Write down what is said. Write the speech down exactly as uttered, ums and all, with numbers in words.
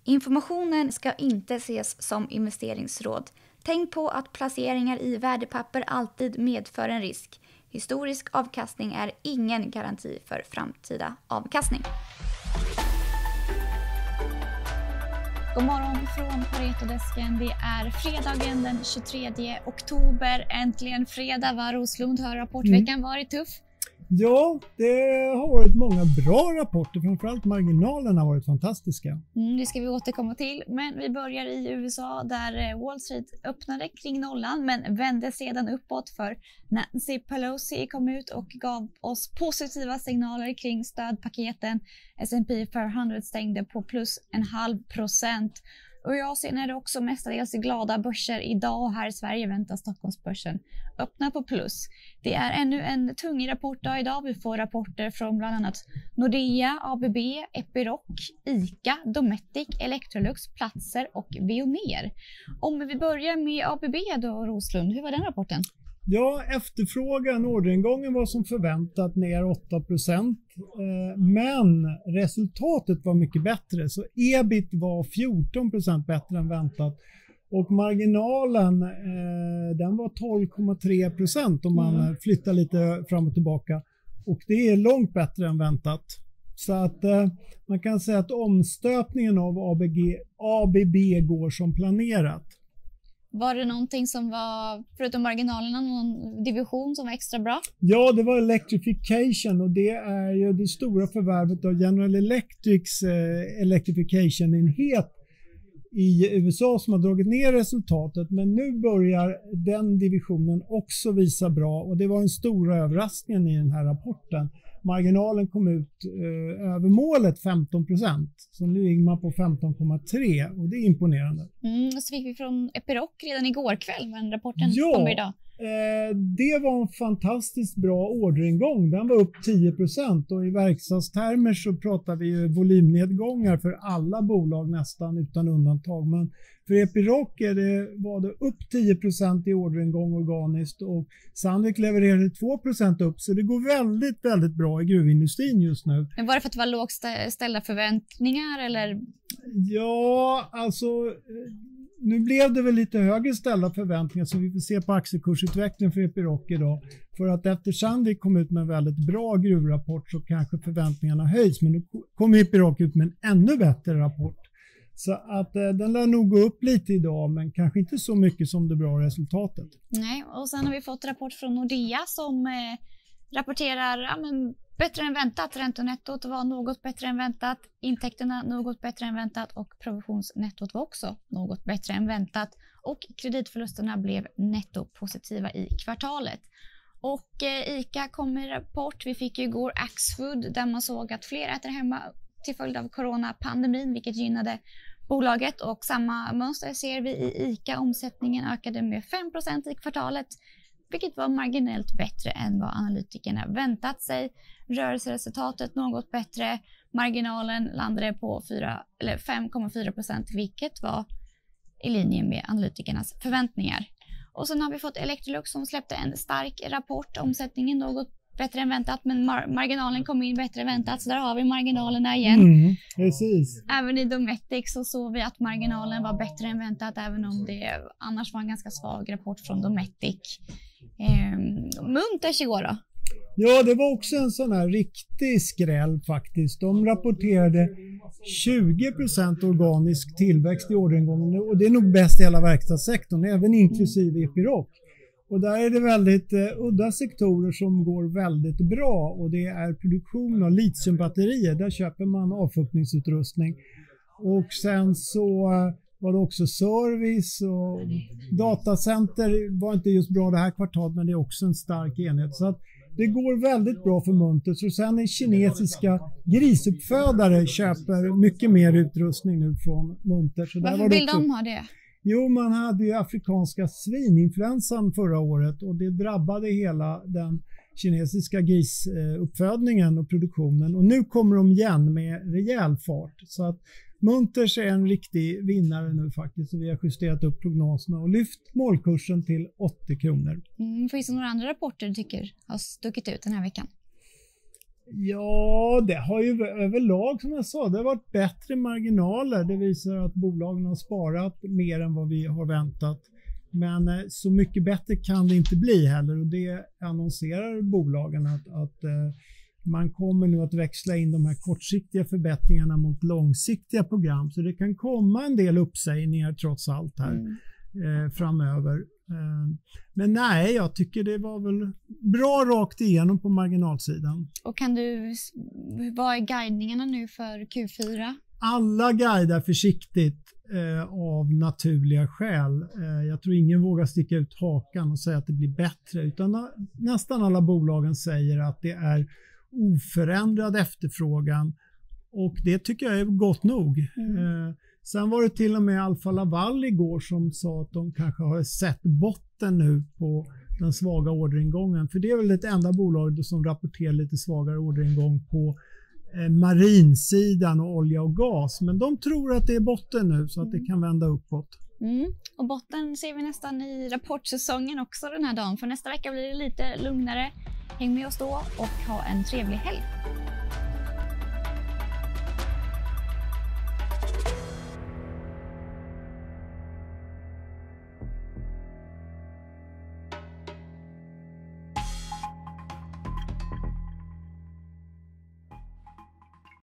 Informationen ska inte ses som investeringsråd. Tänk på att placeringar i värdepapper alltid medför en risk. Historisk avkastning är ingen garanti för framtida avkastning. God morgon från Paretodesken. Det är fredagen den tjugotredje oktober. Äntligen fredag. Var Roslund har rapportveckan mm. varit tuff? Ja, det har varit många bra rapporter. Framförallt marginalerna har varit fantastiska. Mm, det ska vi återkomma till. Men vi börjar i U S A där Wall Street öppnade kring nollan men vände sedan uppåt för Nancy Pelosi kom ut och gav oss positiva signaler kring stödpaketen. S and P femhundra stängde på plus en halv procent. Och i Asien är det också mestadels glada börser idag och här i Sverige väntar Stockholmsbörsen öppna på plus. Det är ännu en tung rapport idag. Vi får rapporter från bland annat Nordea, A B B, Epiroc, ICA, Dometic, Electrolux, Platser och Veoneer. Om vi börjar med A B B då, Roslund, hur var den rapporten? Ja, efterfrågan, orderingången var som förväntat ner åtta procent. Men resultatet var mycket bättre. Så E B I T var fjorton procent bättre än väntat. Och marginalen den var tolv komma tre procent om man mm. flyttar lite fram och tillbaka. Och det är långt bättre än väntat. Så att man kan säga att omstöpningen av A B G, A B B går som planerat. Var det någonting som var, förutom marginalerna, någon division som var extra bra? Ja, det var Electrification och det är ju det stora förvärvet av General Electrics eh, Electrification-enhet i U S A som har dragit ner resultatet. Men nu börjar den divisionen också visa bra och det var en stor överraskning i den här rapporten. Marginalen kom ut eh, över målet femton procent. Så nu ligger man på femton komma tre och det är imponerande. Mm, så fick vi från Epiroc redan igår kväll men rapporten ja, kommer idag. Eh, det var en fantastiskt bra orderingång. Den var upp tio procent och i verkstadstermer så pratar vi ju volymnedgångar för alla bolag nästan utan undantag. Men för Epiroc är det, var det upp tio procent i orderingång organiskt och Sandvik levererade två procent upp så det går väldigt, väldigt bra i gruvindustrin just nu. Men var det för att det var lågt ställda förväntningar eller? Ja, alltså nu blev det väl lite högre ställda förväntningar så vi får se på aktiekursutvecklingen för Epiroc idag. För att efter Sandvik kom ut med en väldigt bra gruvrapport så kanske förväntningarna höjs. Men nu kommer Epiroc ut med en ännu bättre rapport. Så att eh, den lär nog gå upp lite idag men kanske inte så mycket som det bra resultatet. Nej, och sen har vi fått rapport från Nordea som eh, rapporterar ja, men bättre än väntat. Räntonettot var något bättre än väntat. Intäkterna något bättre än väntat och provisionsnettot var också något bättre än väntat. Och kreditförlusterna blev nettopositiva i kvartalet. Och eh, ICA kom med rapport. Vi fick ju igår Axfood där man såg att fler äter hemma till följd av coronapandemin vilket gynnade bolaget. Och samma mönster ser vi i ICA. Omsättningen ökade med fem procent i kvartalet. Vilket var marginellt bättre än vad analytikerna väntat sig. Rörelseresultatet något bättre. Marginalen landade på fem komma fyra procent vilket var i linje med analytikernas förväntningar. Och sen har vi fått Electrolux som släppte en stark rapport. Omsättningen något bättre än väntat men mar- marginalen kom in bättre än väntat så där har vi marginalerna igen. Mm, precis. Även i Dometic så såg vi att marginalen var bättre än väntat även om det annars var en ganska svag rapport från Dometic. Eh, Munters igår då? Ja, det var också en sån här riktig skräll faktiskt. De rapporterade tjugo procent organisk tillväxt i orderingången och det är nog bäst i hela verkstadssektorn, även inklusive Epiroc. Och där är det väldigt eh, udda sektorer som går väldigt bra och det är produktion av litiumbatterier. Där köper man avfuktningsutrustning. Och sen så eh, var det också service och datacenter var inte just bra det här kvartalet men det är också en stark enhet. Så att det går väldigt bra för Munters och sen är kinesiska grisuppfödare köper mycket mer utrustning nu från Munters. Varför vill de ha det? Jo, man hade ju afrikanska svininfluensan förra året och det drabbade hela den kinesiska grisuppfödningen och produktionen. Och nu kommer de igen med rejäl fart. Så att Munters är en riktig vinnare nu faktiskt. Och vi har justerat upp prognoserna och lyft målkursen till åttio kronor. Mm, finns det några andra rapporter du tycker har stuckit ut den här veckan? Ja, det har ju överlag som jag sa, det har varit bättre marginaler. Det visar att bolagen har sparat mer än vad vi har väntat. Men eh, så mycket bättre kan det inte bli heller och det annonserar bolagen att, att eh, man kommer nu att växla in de här kortsiktiga förbättringarna mot långsiktiga program. Så det kan komma en del uppsägningar trots allt här mm. eh, framöver. Eh, men nej, jag tycker det var väl bra rakt igenom på marginalsidan. Och kan du, vad är guidningarna nu för Q fyra? Alla guidar försiktigt eh, av naturliga skäl. Eh, jag tror ingen vågar sticka ut hakan och säga att det blir bättre. Utan nästan alla bolagen säger att det är oförändrad efterfrågan. Och det tycker jag är gott nog. Mm. Eh, sen var det till och med Alfa Laval igår som sa att de kanske har sett botten nu på den svaga orderingången. För det är väl det enda bolaget som rapporterar lite svagare orderingång på marinsidan och olja och gas. Men de tror att det är botten nu så att det kan vända uppåt. Mm. Och botten ser vi nästan i rapportsäsongen också den här dagen. För nästa vecka blir det lite lugnare. Häng med oss då och ha en trevlig helg.